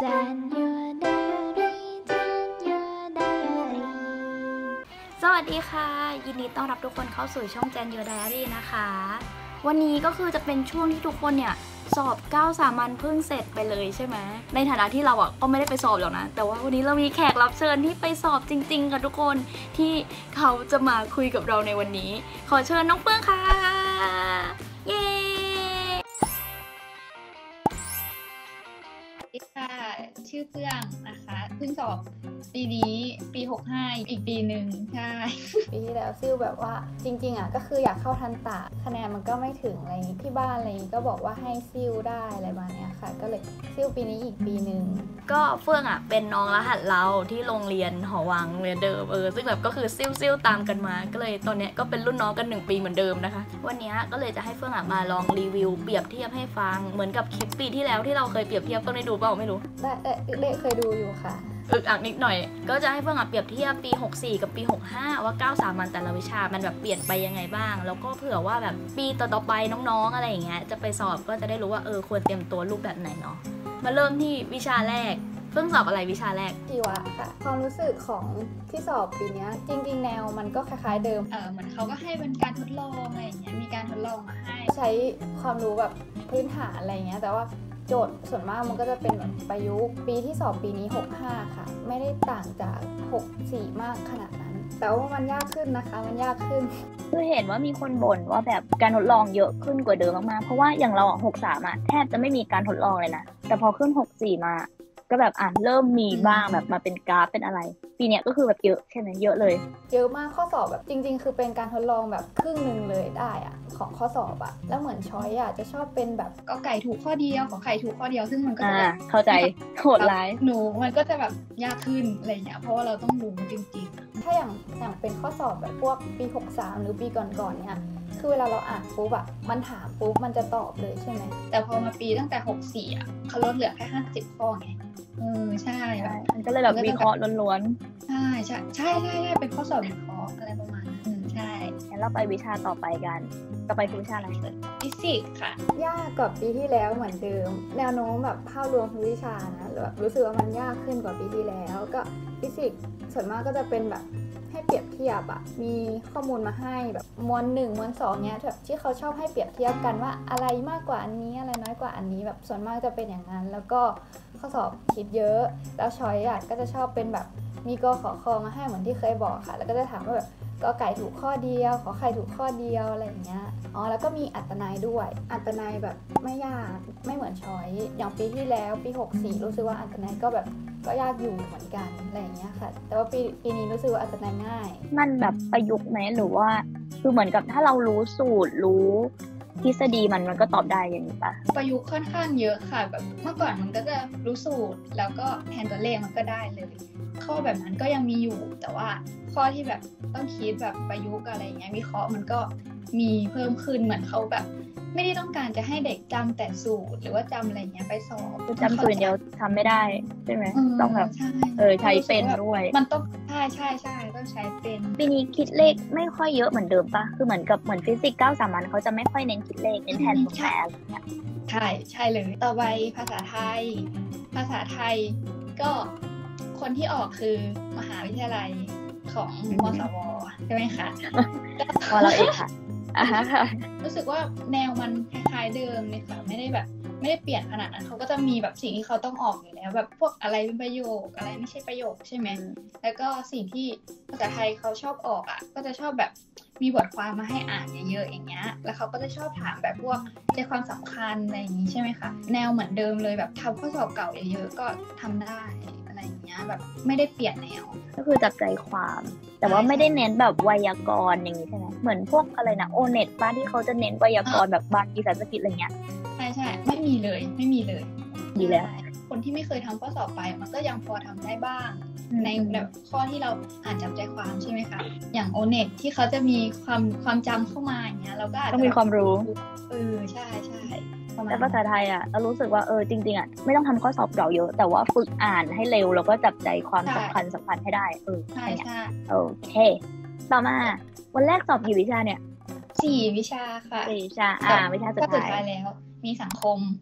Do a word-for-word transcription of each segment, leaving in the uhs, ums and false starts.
January January สวัสดีค่ะยินดีต้อนรับทุกคนเข้าสู่ช่อง January นะคะวันนี้ก็คือจะเป็นช่วงที่ทุกคนเนี่ยสอบเก้าสามัญเพิ่งเสร็จไปเลยใช่ไหมในฐานะที่เราอ่ะก็ไม่ได้ไปสอบหรอกนะแต่ว่าวันนี้เรามีแขกรับเชิญที่ไปสอบจริงๆค่ะทุกคนที่เขาจะมาคุยกับเราในวันนี้ขอเชิญน้องเฟื่องค่ะเย้ค่ะชื่อเฟื่องนะคะเพิ่งสอบปีนี้ปีหกสิบห้าอีกปีหนึ่งใช่ปีที่แล้วซิ่วแบบว่าจริงๆอ่ะก็คืออยากเข้าทันตะคะแนนมันก็ไม่ถึงอะไรที่บ้านอะไรก็บอกว่าให้ซิ่วได้อะไรประมาณนี้ค่ะก็เลยซิ่วปีนี้อีกปีหนึ่งก็เฟื่องอ่ะเป็นน้องรหัสเราที่โรงเรียนหอวังเรียนเดิมเออซึ่งแบบก็คือซิ่วซิ่วตามกันมาก็เลยตอนเนี้ยก็เป็นรุ่นน้องกันหนึ่งปีเหมือนเดิมนะคะวันนี้ก็เลยจะให้เฟื่องอ่ะมาลองรีวิวเปรียบเทียบให้ฟังเหมือนกับคลิปปีที่แล้วที่เราเคยเปรียบเทียบก็ได้ดูเปล่าไม่รู้ได้เออเด็กเคยดูอยู่ค่ะอึกอักนิดหน่อยก็จะให้เฟื่องอ่ะเปรียบเทียบปีหกสี่กับปีหกห้าว่าเก้าสามัญแต่ละวิชามันแบบเปลี่ยนไปยังไงบ้างแล้วก็เผื่อว่าแบบปีต่อๆไปน้องๆอะไรอย่างเงี้ยจะไปสอบก็จะได้รู้ว่าเออควรเตรียมตัวรูปแบบไหนเนาะมาเริ่มที่วิชาแรกเพิ่งสอบอะไรวิชาแรกชีวะค่ะความรู้สึกของที่สอบปีนี้จริงๆแนวมันก็คล้ายๆเดิมเออเหมือนเขาก็ให้เป็นการทดลองอะไรอย่างเงี้ยมีการทดลองมาให้ใช้ความรู้แบบพื้นฐานอะไรเงี้ยแต่ว่าโจทย์ส่วนมากมันก็จะเป็นแบบประยุกต์ปีที่สอบปีนี้หกสิบห้าค่ะไม่ได้ต่างจากหกสิบสี่มากขนาดนั้นแต่ว่ามันยากขึ้นนะคะมันยากขึ้นคือเห็นว่ามีคนบ่นว่าแบบการทดลองเยอะขึ้นกว่าเดิมมากๆเพราะว่าอย่างเราอ่ะหกสิบสามอ่ะแทบจะไม่มีการทดลองเลยนะแต่พอขึ้นหกสิบสี่มาก็แบบอ่ะเริ่มมีบ้างแบบมาเป็นกราฟเป็นอะไรปีเนี้ยก็คือแบบเยอะใช่ไหมเยอะเลยเยอะมากข้อสอบแบบจริงๆคือเป็นการทดลองแบบครึ่งนึงเลยได้อะของข้อสอบอะแล้วเหมือนช้อยอะจะชอบเป็นแบบก็ไก่ถูกข้อเดียวขอไข่ถูกข้อเดียวซึ่งมันก็จะแบบเข้าใจโหดร้ายหนูมันก็จะแบบยากขึ้นอะไรอย่างเงี้ยเพราะว่าเราต้องรู้จริงๆถ้าอย่างอย่างเป็นข้อสอบแบบพวกปีหกสิบสามหรือปีก่อนๆเนี่ยคือเวลาเราอ่านปุ๊บอะมันถามปุ๊บมันจะตอบเลยใช่ไหมแต่พอมาปีตั้งแต่หกสิบสี่อะเขาลดเหลือแค่ห้าสิบข้อไงเออใช่มันก็เลยแบบวิเคราะห์ล้วนๆใช่ใช่ใช่ใช่ใช่เป็นข้อสอบวิเคราะห์อะไรประมาณนั้นอืมใช่งั้นเราไปวิชาต่อไปกันต่อไปคือวิชาอะไรเอ่ยฟิสิกส์ค่ะยากกว่าปีที่แล้วเหมือนเดิมแนวโน้มแบบภาพรวมทุกวิชานะแบบรู้สึกว่ามันยากขึ้นกว่าปีที่แล้วก็ฟิสิกส์ส่วนมากก็จะเป็นแบบให้เปรียบเทียบอะมีข้อมูลมาให้แบบมวลหนึ่งมวลสองเนี้ยแบบที่เขาชอบให้เปรียบเทียบกันว่าอะไรมากกว่าอันนี้อะไรน้อยกว่าอันนี้แบบส่วนมากจะเป็นอย่างนั้นแล้วก็ข้อสอบคิดเยอะแล้วช้อยอะก็จะชอบเป็นแบบมีกขอคอมาให้เหมือนที่เคยบอกค่ะแล้วก็จะถามว่าแบบกไก่ถูกข้อเดียวขอไข่ถูกข้อเดียวอะไรอย่างเงี้ยอ๋อแล้วก็มีอัตนัยด้วยอัตนัยแบบไม่ยากไม่เหมือนช้อยอย่างปีที่แล้วปีหกสิบสี่รู้สึกว่าอัตนัยก็แบบก็ยากอยู่เหมือนกันอะไรอย่างเงี้ยค่ะแต่ว่าปีปีนี้รู้สึกว่าอัตนัยง่ายมันแบบประยุกต์ไหมหรือว่าคือเหมือนกับถ้าเรารู้สูตรรู้ทฤษฎีมันมันก็ตอบได้อย่างนี้ปะประยุกต์ค่อนข้างเยอะค่ะแบบเมื่อก่อนมันก็จะรู้สูตรแล้วก็แทนตัวเลขมันก็ได้เลยข้อแบบนั้นก็ยังมีอยู่แต่ว่าข้อที่แบบต้องคิดแบบประยุกต์อะไรอย่างเงี้ยวิเคราะห์มันก็มีเพิ่มขึ้นเหมือนเขาแบบไม่ได้ต้องการจะให้เด็กจำแต่สูตรหรือว่าจำอะไรเงี้ยไปสอบคือจำสูตรเดียวทำไม่ได้ใช่ไหมต้องแบบเออใช้เป็นด้วยมันต้องใช่ใช่ใช่ต้องใช้เป็นปีนี้คิดเลขไม่ค่อยเยอะเหมือนเดิมปะคือเหมือนกับเหมือนฟิสิกส์เก้าสามัญเขาจะไม่ค่อยเน้นคิดเลขเน้นแทนตัวแปรอะไรเงี้ยใช่ใช่เลยต่อไปภาษาไทยภาษาไทยก็คนที่ออกคือมหาวิทยาลัยของมสวใช่ไหมคะพอเราเองค่ะรู้สึกว่าแนวมันคล้ายๆเดิมเลยค่ะไม่ได้แบบไม่ได้เปลี่ยนขนาดนั้นเขาก็จะมีแบบสิ่งที่เขาต้องออกอยู่แล้วแบบพวกอะไรเป็นประโยคอะไรไม่ใช่ประโยคใช่ไหมแล้วก็สิ่งที่ภาษาไทยเขาชอบออกอ่ะก็จะชอบแบบมีบทความมาให้อ่านเยอะๆอย่างเงี้ยแล้วเขาก็จะชอบถามแบบพวกใจความสำคัญอะไรอย่างงี้ใช่ไหมคะแนวเหมือนเดิมเลยแบบทำข้อสอบเก่าเยอะๆก็ทำได้อะไรอย่างเงี้ยแบบไม่ได้เปลี่ยนแนวก็คือจับใจความแต่ว่าไม่ได้เน้นแบบไวยากรณ์อย่างนี้ใช่ไหมเหมือนพวกอะไรนะโอเน็ตบ้านที่เขาจะเน้นไวยากรณ์แบบบางอีสานสกิทอะไรเงี้ยใช่ใช่ไม่มีเลยไม่มีเลยดีแล้วคนที่ไม่เคยทำข้อสอบไปมันก็ยังพอทำได้บ้างในแบบข้อที่เราอ่านจำใจความใช่ไหมคะอย่างโอเน็ตที่เขาจะมีความความจำเข้ามาอย่างเงี้ยเราก็อาจจะต้องมีความรู้เออใช่ใช่แต่ภาษาไทยอ่ะเรารู้สึกว่าเออจริงๆอ่ะไม่ต้องทำข้อสอบเก่าเยอะแต่ว่าฝึกอ่านให้เร็วแล้วก็จับใจความสำคัญสำคัญให้ได้เออใช่ใช่โอเคต่อมาวันแรกสอบกี่วิชาเนี่ยสี่วิชาค่ะสี่วิชาอ่าวิชาสุดท้ายแล้วมีสังคม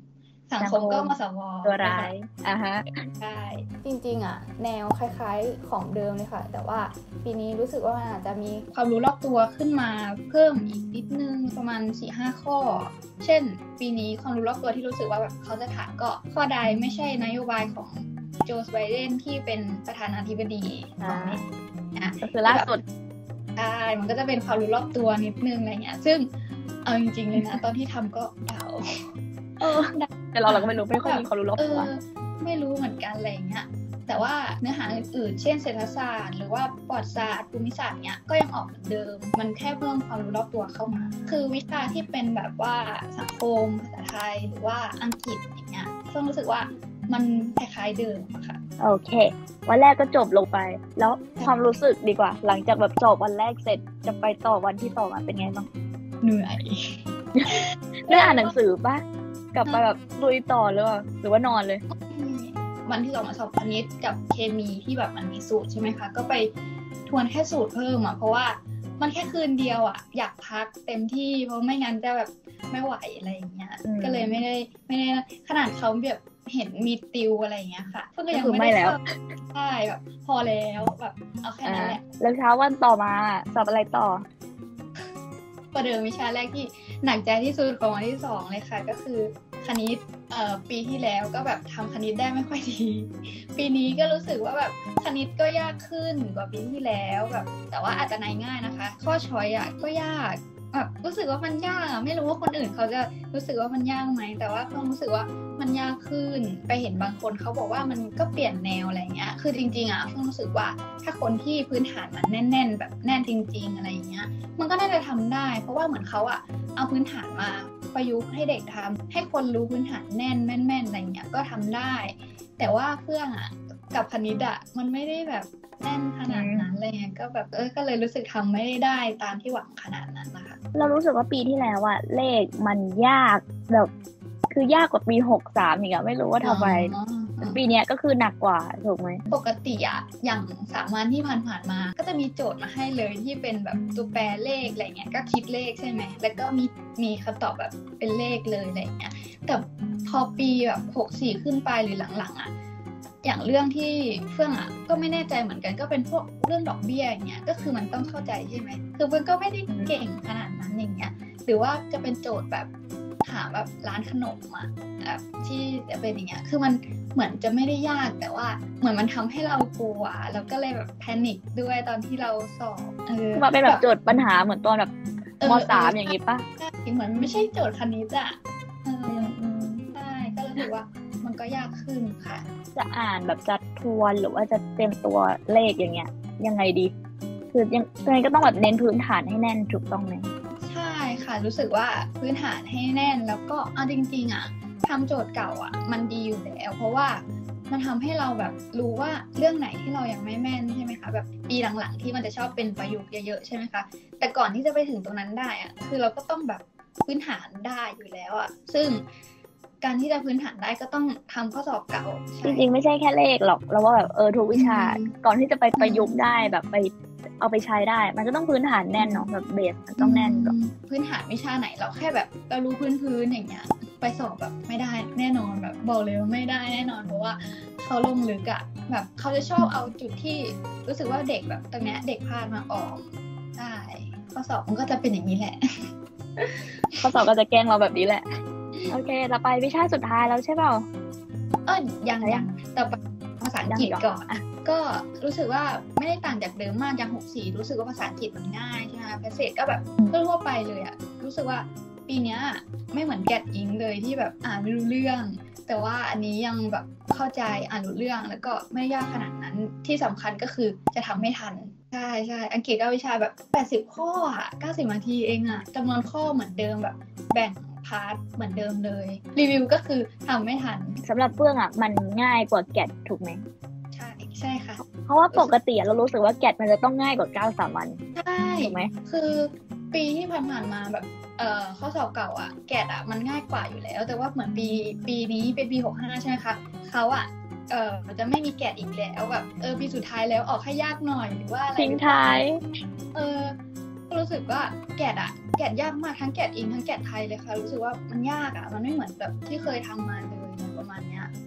สังคมก็มสวตัวร้ายอ่ะฮะใช่จริงๆอ่ะแนวคล้ายๆของเดิมเลยค่ะ แต่ว่าปีนี้รู้สึกว่ามันอาจจะมีความรู้รอบตัวขึ้นมาเพิ่มอีกนิดนึงประมาณ สี่ห้า ข้อ เช่น ปีนี้ความรู้รอบตัวที่รู้สึกว่าแบบเขาจะถามก็ข้อใดไม่ใช่นโยบายของโจ ไบเดนที่เป็นประธานาธิบดีของอเมริกานะก็คือล่าสุดใช่มันก็จะเป็นความรู้รอบตัวนิดนึงอะไรเงี้ยซึ่งเอาจริงๆเลยนะ ตอนที่ทำก็เดาเออแต่เราเราก็ไม่รู้ไม่ค่อยมีความรู้รอบเอตัวอไม่รู้เหมือนกันอะไรเงี้ยแต่ว่าเนื้อหาอื่นๆเช่นเศรษฐศาสตร์หรือว่าประวัติศาสตร์ภูมิศาสตร์เนี้ยก็ยังออกเหมือนเดิมมันแค่เพิ่มความรู้รอบตัวเข้ามา คือวิชาที่เป็นแบบว่าสังคมภาษาไทยหรือว่าอังกฤษอย่างเงี้ยซึ่งรู้สึกว่ามันคล้ายๆเดิมอะค่ะโอเค วันแรกก็จบลงไป แล้วความรู้สึกดีกว่า หลังจากแบบสอบวันแรกเสร็จจะไปต่อวันที่ต่อมาเป็นไงบ้างเหนื่อยได้อ่านหนังสือปะกลับไปแบบลุยต่อหรือว่าหรือว่านอนเลยวันที่สองมาสอบคณิตกับเคมีที่แบบมันมีสูตรใช่ไหมคะก็ไปทวนแค่สูตรเพิ่มอ่ะเพราะว่ามันแค่คืนเดียวอ่ะอยากพักเต็มที่เพราะไม่งั้นจะแบบไม่ไหวอะไรอย่างเงี้ยอืมก็เลยไม่ได้ไม่ได้ขนาดเขาแบบเห็นมีติวอะไรอย่างเงี้ยค่ะเพิ่งก็ยังก็คือไม่ได้ไม่แล้วเข้าใช่แบบพอแล้วแบบเอาแค่อ่านั้นแหละแล้วเช้าวันต่อมาสอบอะไรต่อประเดิมวิชาแรกที่หนักใจที่สุดของวันที่สองเลยค่ะก็คือคณิตเอ่อปีที่แล้วก็แบบทำคณิตได้ไม่ค่อยดี ปีนี้ก็รู้สึกว่าแบบคณิตก็ยากขึ้นกว่าปีที่แล้วแบบแต่ว่าอาจจะในง่ายนะคะ ข้อช้อยอ่ะก็ยากแบบรู้สึกว่ามันยากอะไม่รู้ว่าคนอื่นเขาจะรู้สึกว่ามันยากไหมแต่ว่าเพิ่งรู้สึกว่ามันยากขึ้นไปเห็นบางคนเขาบอกว่ามันก็เปลี่ยนแนวอะไรเงี้ยคือจริงๆอ่ะเพิ่งรู้สึกว่าถ้าคนที่พื้นฐานมันแน่น ๆ แบบแน่นจริง ๆอะไรอย่างเงี้ย มันก็น่าจะทำได้ เพราะว่าเหมือนเขาอะเอาพื้นฐานมาประยุกต์ให้เด็กทำให้คนรู้พื้นฐานแน่นแม่นๆอะไรเงี้ยก็ทำได้ แต่ว่าเพื่องอะกับคณิตอะมันไม่ได้แบบแน่นขนาดนั้นอะไรเงี้ยก็แบบเออก็เลยรู้สึกทำไม่ได้ตามที่หวังขนาดนั้นนะคะเรารู้สึกว่าปีที่แล้วอะเลขมันยากแบบคือยากกว่าปีหกสามอีกอะไม่รู้ว่าทำไมอ๋อปีเนี้ยก็คือหนักกว่าถูกไหมปกติอะอย่างสามัญที่ผ่านๆมา ก็จะมีโจทย์มาให้เลยที่เป็นแบบตัวแปรเลขอะไรเงี้ยก็คิดเลขใช่ไหมแล้วก็มีมีคำตอบแบบเป็นเลขเลยอะไรเงี้ยแต่พอปีแบบหกสี่ขึ้นไปหรือหลังๆอะอย่างเรื่องที่เฟื่องอะก็ไม่แน่ใจเหมือนกันก็เป็นพวกเรื่องดอกเบี้ยอย่างเงี้ยก็คือมันต้องเข้าใจใช่ไหมคือเฟื่องก็ไม่ได้เก่งขนาดนั้นอย่างเงี้ยหรือว่าจะเป็นโจทย์แบบหาแบบร้านขนมอะแบบที่จะเป็นอย่างเงี้ยคือมันเหมือนจะไม่ได้ยากแต่ว่าเหมือนมันทำให้เรากลัวแล้วก็เลยแบบแพนิคด้วยตอนที่เราสอบเออมาเป็นแบบโจทย์ปัญหาเหมือนตอนแบบเออมสามอย่างงี้ปะใช่เหมือนไม่ใช่โจทย์คณิตอะเออใช่ก็รู้สึกว่ามันก็ยากขึ้นค่ะจะอ่านแบบจะทวนหรือว่าจะเต็มตัวเลขอย่างเงี้ยยังไงดี คือยังยังไงก็ต้องแบบเน้นพื้นฐานให้แน่นถูกต้องไหมใช่ค่ะรู้สึกว่าพื้นฐานให้แน่นแล้วก็เอาจริงๆอ่ะทำโจทย์เก่าอ่ะมันดีอยู่แล้วเพราะว่ามันทำให้เราแบบรู้ว่าเรื่องไหนที่เรายังไม่แม่นใช่ไหมคะแบบปีหลังๆที่มันจะชอบเป็นประโยคเยอะๆใช่ไหมคะแต่ก่อนที่จะไปถึงตรงนั้นได้อ่ะคือเราก็ต้องแบบพื้นฐานได้อยู่แล้วอ่ะซึ่งการที่จะพื้นฐานได้ก็ต้องทำข้อสอบเก่าจใช่ริงๆไม่ใช่แค่เลขหรอกเราว่าแบบเออทุกวิชาอืมก่อนที่จะไปประยุกต์ได้แบบไปเอาไปใช้ได้ มันก็ต้องพื้นฐานแน่นเนาะแบบเบสมันต้องแน่นก่อนพื้นฐานวิชาไหนเราแค่แบบเรารู้พื้นๆอย่างเงี้ยไปสอบแบบไม่ได้แน่นอนแบบบอกเลยว่าไม่ได้แน่นอนเพราะว่าเขาลงลึกอะแบบเขาจะชอบเอาจุดที่รู้สึกว่าเด็กแบบตรงเนี้ยเด็กพลาดมาออกใช่ข้อสอบมันก็จะเป็นอย่างนี้แหละข้อสอบก็จะแกล้งเราแบบนี้แหละ โอเคต่อไปวิชาสุดท้ายแล้วใช่เปล่าเออยังยังแต่ภาษาอังกฤษยังเหรอก่อนอะก็รู้สึกว่าไม่ได้ต่างจากเดิมมากอย่างหกสี่รู้สึกว่าภาษาอังกฤษมันง่ายใช่ไหมแพสเซจก็แบบทั่วๆไปเลยอะรู้สึกว่าปีเนี้ยไม่เหมือนแกดอิงเลยที่แบบอ่านไม่รู้เรื่อง แต่ว่าอันนี้ยังแบบเข้าใจอ่านรู้เรื่องแล้วก็ไม่ยากขนาดนั้นที่สำคัญก็คือจะทำไม่ทันใช่ใช่อังกฤษก็วิชาแบบแปดสิบข้ออะเก้าสิบนาทีเองอะจำนวนข้อเหมือนเดิมแบบแบ่งพาร์ทเหมือนเดิมเลยรีวิวก็คือทำไม่ทันสำหรับเฟื่องอ่ะมันง่ายกว่าแกดถูกไหมใช่ใช่ค่ะเพราะว่าปกติอะเรารู้สึกว่าแกดมันจะต้องง่ายกว่าเก้าสามัญใช่ถูกไหมคือปีที่ผ่านๆมาแบบเอ่อข้อสอบเก่าอะแกดอะมันง่ายกว่าอยู่แล้ว แต่ว่าเหมือนปีปีนี้เป็นปีหกห้าใช่ไหมคะเขาอะเอ่อจะไม่มีแกดอีกแล้วแบบเออปีสุดท้ายแล้วออกให้ยากหน่อยหรือว่าอะไรทิ้งท้ายเออรู้สึกว่าแกดอะแกดยากมากทั้งแกดอิงทั้งแกดไทยเลยค่ะรู้สึกว่ามันยากอะมันไม่เหมือนแบบที่เคยทำมาเลย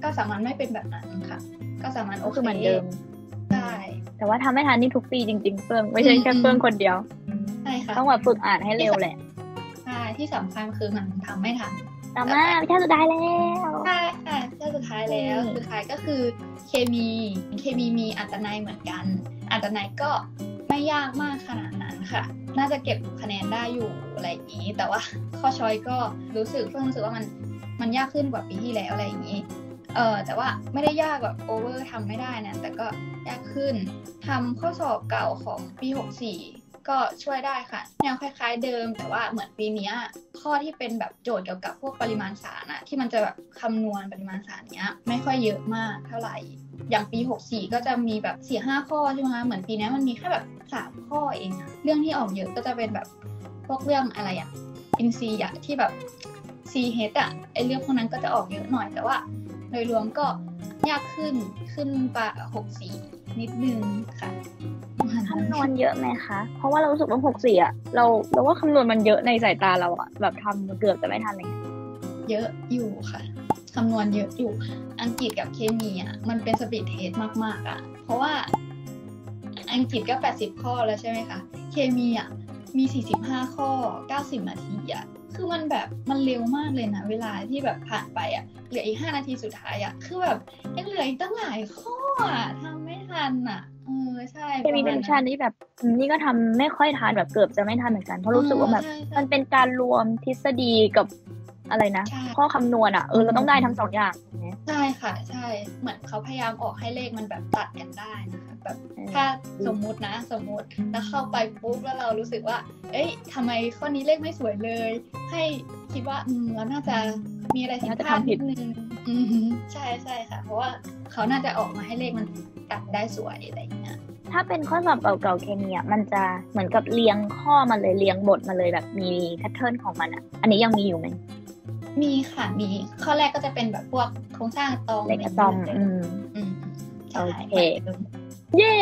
ก้าวสามัญไม่เป็นแบบนั้นค่ะก้าวสามัญโอก็เคคือเหมือนเดิมใช่แต่ว่าทำไม่ทันนี่ทุกปีจริงๆเฟื่องไม่ใช่แค่เฟื่องคนเดียวใช่ค่ะต้องแบบฝึกอ่านให้เร็วแหละใช่ที่สำคัญคือมันทำไม่ทันตามมาวิชาสุดท้ายแล้วใช่ค่ะเจ้าสุดท้ายแล้วอืมสุดท้ายก็คือเคมีเคมีมีอัตนัยเหมือนกัน อัตนัยก็ไม่ยากมากขนาดนั้นค่ะ น่าจะเก็บคะแนนได้อยู่อะไรอย่างนี้ แต่ว่าข้อช้อยก็รู้สึกเพิ่งรู้สึกว่ามันมันยากขึ้นกว่าปีที่แล้วอะไรอย่างนี้ เออแต่ว่าไม่ได้ยากแบบโอเวอร์ทำไม่ได้นะแต่ก็ยากขึ้นทำข้อสอบเก่าของปีหกสี่ก็ช่วยได้ค่ะ แนวคล้ายๆเดิม แต่ว่าเหมือนปีเนี้ยข้อที่เป็นแบบโจทย์เกี่ยวกับพวกปริมาณสารอะที่มันจะแบบคำนวณปริมาณสารเนี้ยไม่ค่อยเยอะมากเท่าไหร่ อย่างปีหกสี่ก็จะมีแบบสี่ห้าข้อใช่ไหมคะเหมือนปีนี้มันมีแค่แบบสามข้อเองอะเรื่องที่ออกเยอะก็จะเป็นแบบพวกเรื่องอะไรอะอินซีย์อะที่แบบ ซี เอช อะไอเรื่องพวกนั้นก็จะออกเยอะหน่อยแต่ว่าโดยรวมก็ยากขึ้นขึ้นปะหกสี่นิดนึงค่ะคำนวณเยอะไหมคะ เพราะว่าเรารู้สึกว่าหกสี่อ่ะเราเราว่าคำนวณมันเยอะในสายตาเราอ่ะแบบทำเกือบจะไม่ทันเลยเยอะอยู่ค่ะคำนวณเยอะอยู่อังกฤษกับเคมีอ่ะมันเป็นสปีดเทสมากๆอ่ะเพราะว่าอังกฤษก็แปดสิบข้อแล้วใช่ไหมคะเคมีอ่ะมีสี่สิบห้าข้อเก้าสิบนาทีอ่ะคือมันแบบมันเร็วมากเลยนะเวลาที่แบบผ่านไปอ่ะเหลืออีกห้านาทีสุดท้ายอ่ะคือแบบยังเหลืออีกตั้งหลายข้ออ่ะทำไม่ทันอ่ะเออใช่เคมีเป็นวิชาที่แบบอืมนี่ก็ทำไม่ค่อยทันแบบเกือบจะไม่ทันเหมือนกันเพราะรู้สึกว่าแบบใช่ใช่มันเป็นการรวมทฤษฎีกับอะไรนะใช่ข้อคำนวณอ่ะเออเราต้องได้ทั้งสองอย่างถูกไหมใช่ค่ะใช่เหมือนเขาพยายามออกให้เลขมันแบบตัดกันได้นะคะแบบเออถ้าสมมุตินะสมมุติแล้วเข้าไปปุ๊บแล้วเรารู้สึกว่า เอ้ยทำไมข้อนี้เลขไม่สวยเลย ให้คิดว่าอืมเราน่าจะมีอะไรผิดน่าจะพลาดทำผินิดดนึงอือหือใช่ใช่ค่ะ เพราะว่าเขาน่าจะออกมาให้เลขมันตัดได้สวยอะไรอย่างเงี้ยถ้าเป็นข้อสอบเก่าๆเคมีอ่ะมันจะเหมือนกับเรียงข้อมาเลยเรียงบทมาเลยแบบมีแพทเทิร์นของมันอ่ะ อันนี้ยังมีอยู่ไหมมีค่ะมีข้อแรกก็จะเป็นแบบพวกโครงสร้างอะตอมเลขอะตอมะไรอืย่างมเงี้ยอืมใช่โอเคหมือนดิมเย่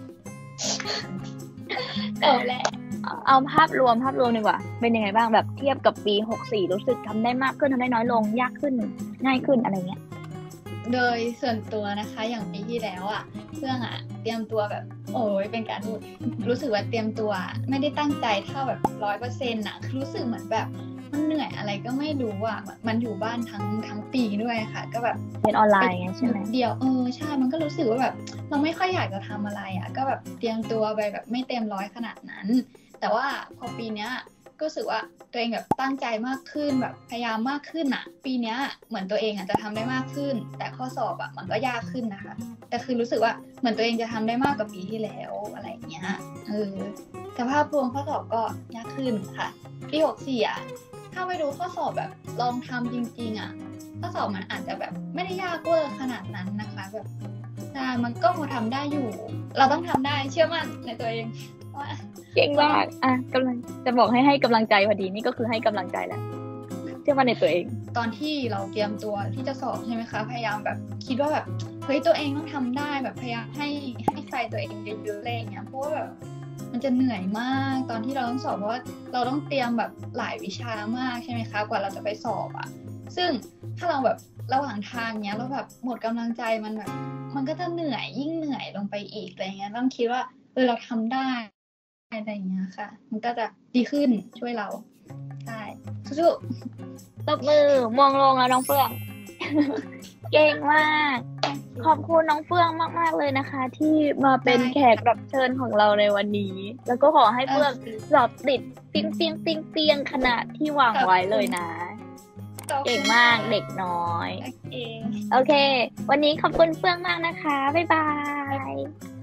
จบแล้วเอาเอาภาพรวมภาพรวมดีกว่า เป็นยังไงบ้างแบบเทียบกับปีหกสี่รู้สึกทำได้มากขึ้นทำได้น้อยลงยากขึ้นง่ายขึ้นอะไรเงี้ยโดยส่วนตัวนะคะอย่างปีที่แล้วอ่ะเพื่องอ่ะเตรียมตัวแบบโอ้ยเป็นการพูดรู้สึกว่าเตรียมตัวไม่ได้ตั้งใจเท่าแบบร้อยเปอร์เซ็นต์อ่ะคือรู้สึกเหมือนแบบมันเหนื่อยอะไรก็ไม่รู้อ่ะมันมันอยู่บ้านทั้งทั้งปีด้วยค่ะ ก็แบบเรียนออนไลน์ไงใช่ไหมเดียวเออใช่มันก็รู้สึกว่าแบบเราไม่ค่อยอยากจะทำอะไรอ่ะก็แบบเตรียมตัวไปแบบไม่เต็มร้อยขนาดนั้น แต่ว่าพอปีเนี้ยก็รู้สึกว่าตัวเองแบบตั้งใจมากขึ้นแบบพยายามมากขึ้นอ่ะ ปีเนี้ยเหมือนตัวเองอ่ะจะทำได้มากขึ้น แต่ข้อสอบอ่ะมันก็ยากขึ้นนะคะ แต่คือรู้สึกว่าเหมือนตัวเองจะทำได้มากกว่าปีที่แล้วอะไรอย่างเงี้ยเออแต่ภาพรวมข้อสอบก็ยากขึ้นค่ะปีหกสี่อ่ะถ้าไปดูข้อสอบแบบลองทำจริงๆอ่ะข้อสอบมันอาจจะแบบไม่ได้ยากเวอร์ขนาดนั้นนะคะ แบบใช่มันก็พอทำได้อยู่ เราต้องทำได้เชื่อมั่นในตัวเองว่าเก่งมากอ่ะกำลังจะบอกให้ให้กำลังใจพอดีนี่ก็คือให้กำลังใจแหละเชื่อมั่นในตัวเองตอนที่เราเตรียมตัวที่จะสอบใช่ไหมคะพยายามแบบคิดว่าแบบเฮ้ยตัวเองต้องทำได้แบบพยายามให้ให้ไฟตัวเองเยอะๆอะไรอย่างเงี้ยเพราะว่าแบบมันจะเหนื่อยมากตอนที่เราต้องสอบเพราะว่าเราต้องเตรียมแบบหลายวิชามากใช่ไหมคะกว่าเราจะไปสอบอ่ะซึ่งถ้าเราแบบระหว่างทางเนี้ยเราแบบหมดกำลังใจมันแบบมันก็จะเหนื่อยยิ่งเหนื่อยลงไปอีกอะไรเงี้ยต้องคิดว่าเออเราทำได้อะไรอย่างเงี้ยค่ะ มันก็จะดีขึ้นช่วยเราใช่สู้ๆตบมือมองลงแล้วน้องเฟื่อง เก่งมาก ขอบคุณน้องเฟื่องมากๆเลยนะคะ ที่มาเป็นแขกรับเชิญของเราในวันนี้ แล้วก็ขอให้เฟื่องสอบติดเปียงเปียงเปียงเปียงขนาดที่วางไว้เลยนะ เก่งมากเด็กน้อยโอเคโอเค วันนี้ขอบคุณเฟื่องมากนะคะบ๊ายบาย